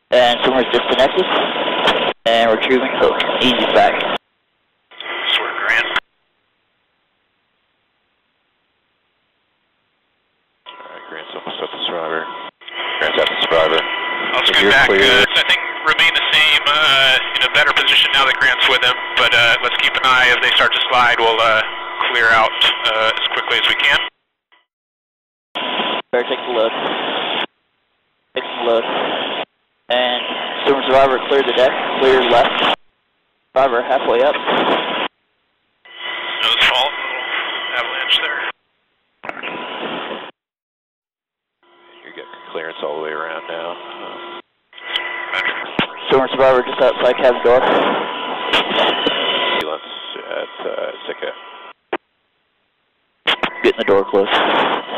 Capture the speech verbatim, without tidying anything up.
And swimmer's disconnected. And retrieving hook. Easy back. Swear, Grant. Alright, Grant's almost at the survivor. Grant's at the survivor. I'll scoot back. Uh, I think remain the same, uh, in a better position now that Grant's with him, but uh, let's keep an eye. If they start to slide, we'll uh, clear out uh, as quickly as we can. Better take the load. Take the load. And swimmer survivor clear the deck. Clear left. Survivor halfway up. Nose fault. Avalanche there. You're getting clearance all the way around now. Swimmer survivor just outside cabin door. Sealants at uh, Sitka. Getting the door closed.